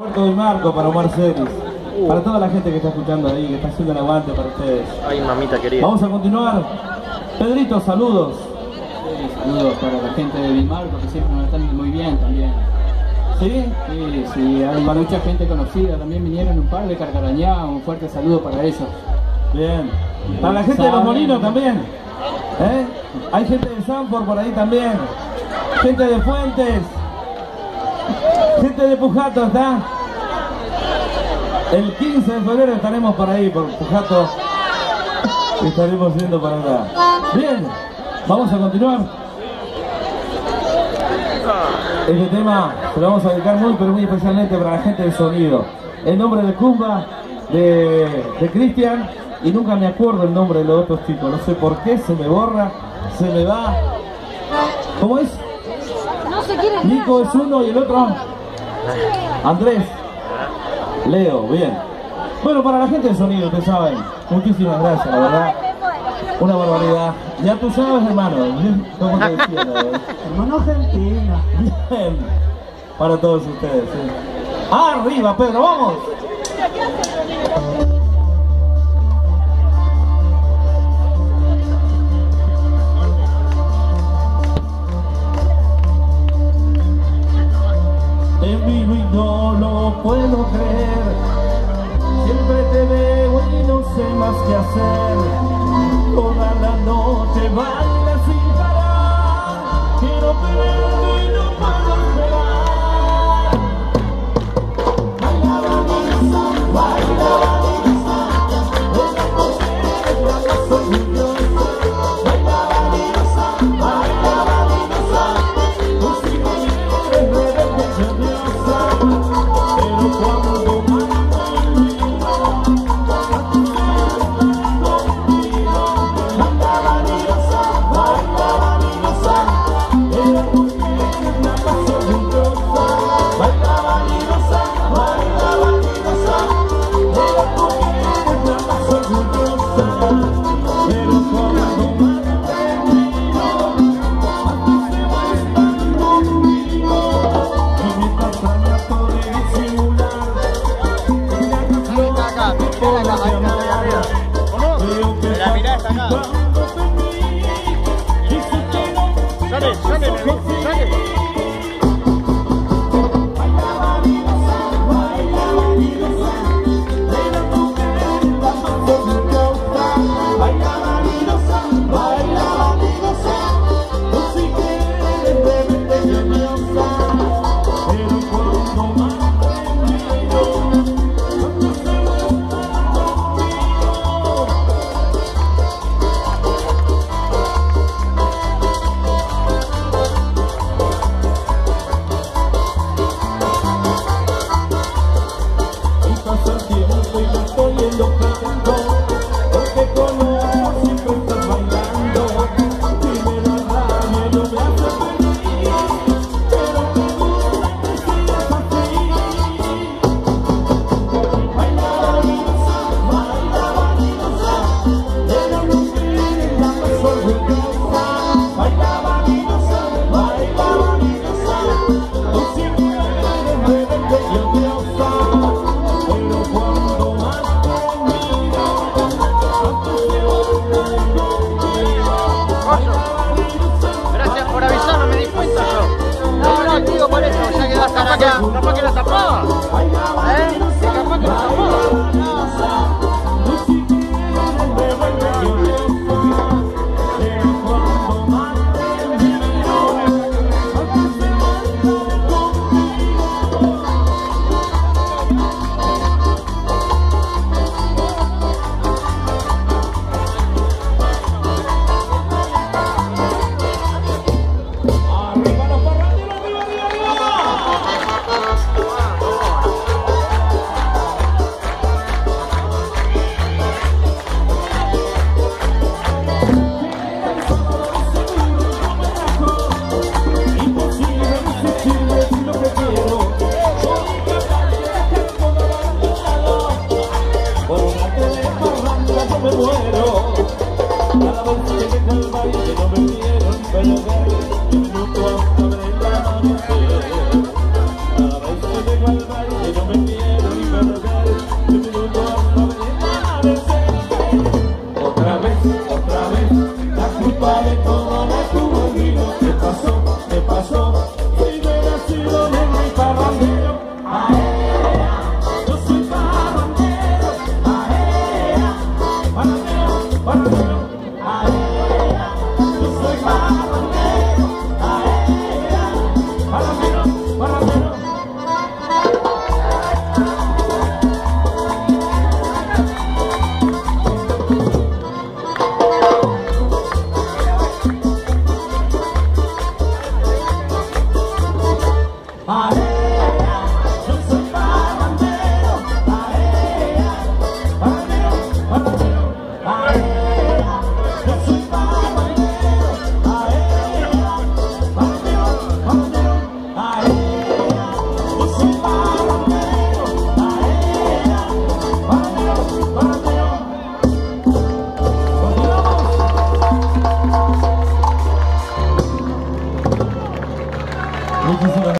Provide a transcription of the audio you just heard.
Puerto del Marco para Omar Celis, para toda la gente que está escuchando ahí, que está haciendo el aguante para ustedes. Ay, mamita querida. Vamos a continuar. Pedrito, saludos. Saludos para la gente de Vilmarco, que siempre nos están muy bien también. ¿Sí? Sí, sí, hay mucha gente conocida, también vinieron un par de Carcarañá, un fuerte saludo para ellos. Bien. Para la gente de Los Molinos también. ¿Eh? Hay gente de Sanford por ahí también. Gente de Fuentes. Gente de Pujato, ¿está? El 15 de febrero estaremos por ahí, por Pujato. Estaremos yendo para acá. Bien, vamos a continuar. Este tema se lo vamos a dedicar muy, pero muy especialmente para la gente del sonido. El nombre de Cumba, de Cristian, y nunca me acuerdo el nombre de los otros chicos. No sé por qué, se me borra, se me va. ¿Cómo es? No se quiere. Nico es uno y el otro Andrés. Leo, bien. Bueno, para la gente del sonido, ustedes saben, muchísimas gracias, la verdad. Una barbaridad. Ya tú sabes, hermano. ¿Cómo te decía? Hermano argentino. Bien. Para todos ustedes. ¿Sí? Arriba, Pedro, vamos. En vivo y no lo puedo creer. Siempre te veo y no sé más qué hacer. Toda la noche baila sin parar. Quiero perderte y no puedo esperar. Baila, Vanessa, baila, Vanessa. Ella porque la paso orgullosa. Baila, Vanessa, baila, Vanessa. Tú si me quieres rebelde lluviosa. Pero cuando capaz que la tapaba. Que capaz que la tapaba. Muchísimas gracias.